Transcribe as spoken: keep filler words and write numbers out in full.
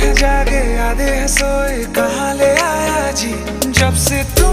हैं जागे आधे हैं सोए, कहाँ ले आया जी जब से तू